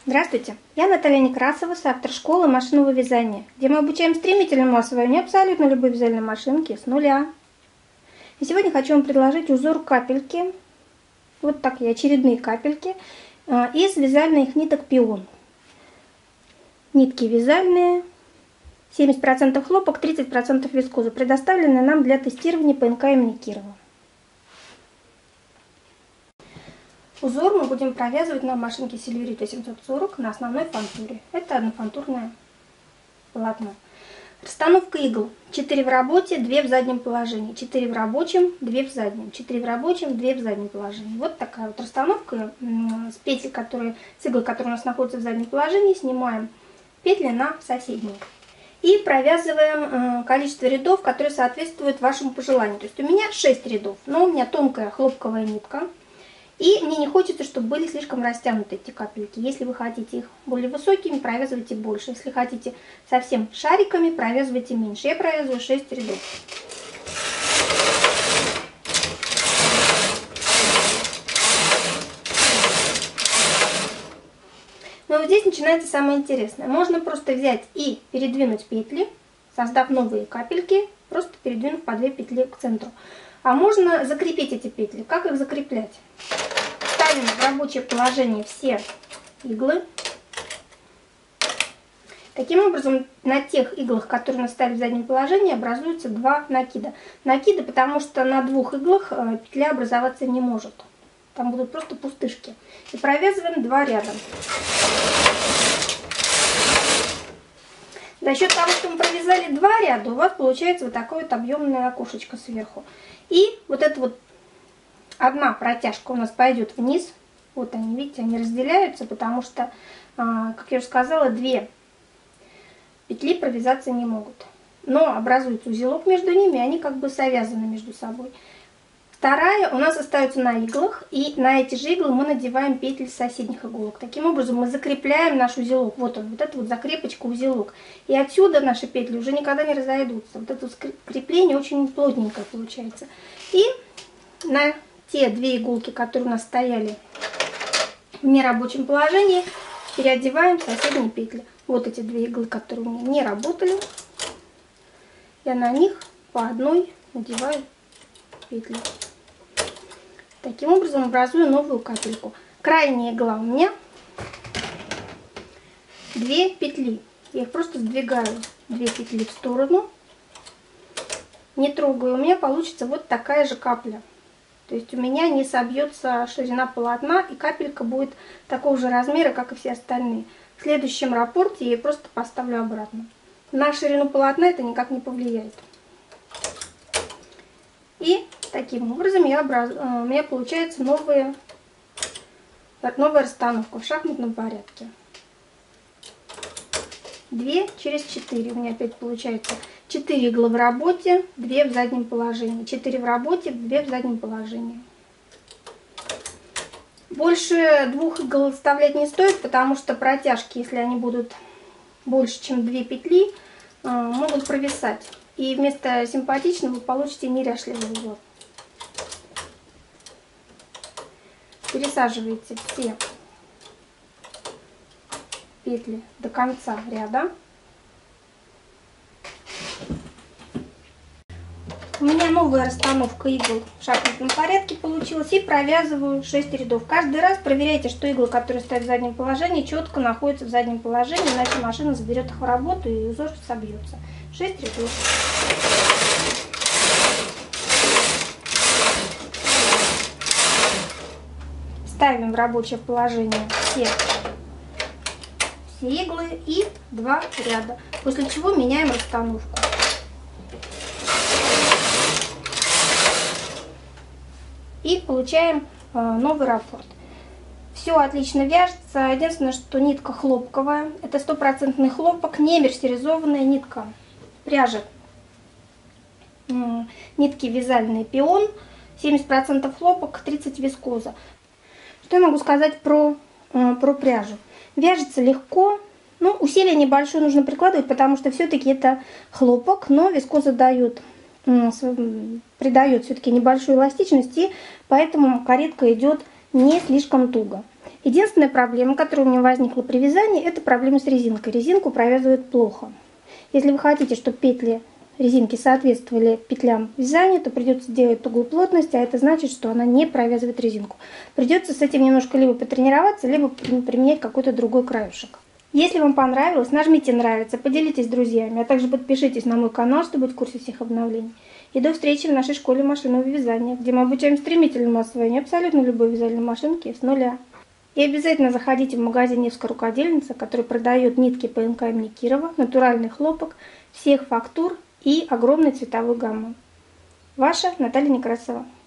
Здравствуйте, я Наталья Некрасова, автор школы машинного вязания, где мы обучаем стремительному освоению абсолютно любой вязальной машинки с нуля. И сегодня хочу вам предложить узор капельки, вот такие очередные капельки, из вязальных ниток пион. Нитки вязальные, 70% хлопок, 30% вискоза, предоставлены нам для тестирования ПНК имени Кирова. Узор мы будем провязывать на машинке Silverito 740 на основной фантуре. Это однофантурное полотно. Расстановка игл. 4 в работе, 2 в заднем положении. 4 в рабочем, 2 в заднем. 4 в рабочем, 2 в заднем положении. Вот такая вот расстановка. С петель, с игл, которые у нас находятся в заднем положении, снимаем петли на соседние. И провязываем количество рядов, которые соответствуют вашему пожеланию. То есть у меня 6 рядов, но у меня тонкая хлопковая нитка. И мне не хочется, чтобы были слишком растянуты эти капельки. Если вы хотите их более высокими, провязывайте больше. Если хотите совсем шариками, провязывайте меньше. Я провязываю 6 рядов. Но вот здесь начинается самое интересное. Можно просто взять и передвинуть петли, создав новые капельки, просто передвинув по 2 петли к центру. А можно закрепить эти петли. Как их закреплять? Ставим в рабочее положение все иглы. Таким образом, на тех иглах, которые мы ставим в заднем положении, образуются 2 накида. Накиды, потому что на 2 иглах петля образоваться не может. Там будут просто пустышки. И провязываем 2 ряда. За счет того, что мы провязали 2 ряда, у вас получается вот такое вот объемное окошечко сверху. И вот эта вот одна протяжка у нас пойдет вниз. Вот они, видите, они разделяются, потому что, как я уже сказала, 2 петли провязаться не могут. Но образуется узелок между ними, и они как бы совязаны между собой. Вторая у нас остается на иглах, и на эти же иглы мы надеваем петли с соседних иголок. Таким образом мы закрепляем наш узелок. Вот он, вот эта вот закрепочка, узелок. И отсюда наши петли уже никогда не разойдутся. Вот это крепление очень плотненькое получается. И на те 2 иголки, которые у нас стояли в нерабочем положении, переодеваем соседние петли. Вот эти 2 иглы, которые у меня не работали. Я на них по одной надеваю петли. Таким образом образую новую капельку. Крайняя игла у меня 2 петли. Я их просто сдвигаю 2 петли в сторону. Не трогаю. У меня получится вот такая же капля. То есть у меня не собьется ширина полотна, и капелька будет такого же размера, как и все остальные. В следующем раппорте я ее просто поставлю обратно. На ширину полотна это никак не повлияет. И таким образом у меня получается новая расстановка в шахматном порядке. 2 через 4. У меня опять получается 4 иглы в работе, 2 в заднем положении. 4 в работе, 2 в заднем положении. Больше 2 игл вставлять не стоит, потому что протяжки, если они будут больше, чем 2 петли, могут провисать. И вместо симпатичного вы получите неряшливый узор. Пересаживаете все петли до конца ряда. У меня новая расстановка игл в шахматном порядке получилась. И провязываю 6 рядов. Каждый раз проверяйте, что иглы, которые стоят в заднем положении, четко находятся в заднем положении, иначе машина заберет их в работу и узор собьется. 6 рядов. Ставим в рабочее положение все иглы и 2 ряда. После чего меняем расстановку. И получаем новый раппорт. Все отлично вяжется. Единственное, что нитка хлопковая. Это 100% хлопок, не мерсеризованная нитка. Пряжа. Нитки вязальные пион. 70% хлопок, 30% вискоза. Что я могу сказать про пряжу? Вяжется легко. Ну, усилие небольшое нужно прикладывать, потому что все-таки это хлопок, но вискоза придает все-таки небольшую эластичность, и поэтому каретка идет не слишком туго. Единственная проблема, которая у меня возникла при вязании, это проблема с резинкой. Резинку провязывают плохо. Если вы хотите, чтобы петли резинки соответствовали петлям вязания, то придется делать тугую плотность, а это значит, что она не провязывает резинку. Придется с этим немножко либо потренироваться, либо применять какой-то другой краюшек. Если вам понравилось, нажмите нравится, поделитесь с друзьями, а также подпишитесь на мой канал, чтобы быть в курсе всех обновлений. И до встречи в нашей школе машинного вязания, где мы обучаем стремительному освоению абсолютно любой вязальной машинки с нуля. И обязательно заходите в магазин Невская рукодельница, который продает нитки ПНК имени Кирова, натуральный хлопок, всех фактур и огромной цветовой гаммы. Ваша Наталья Некрасова.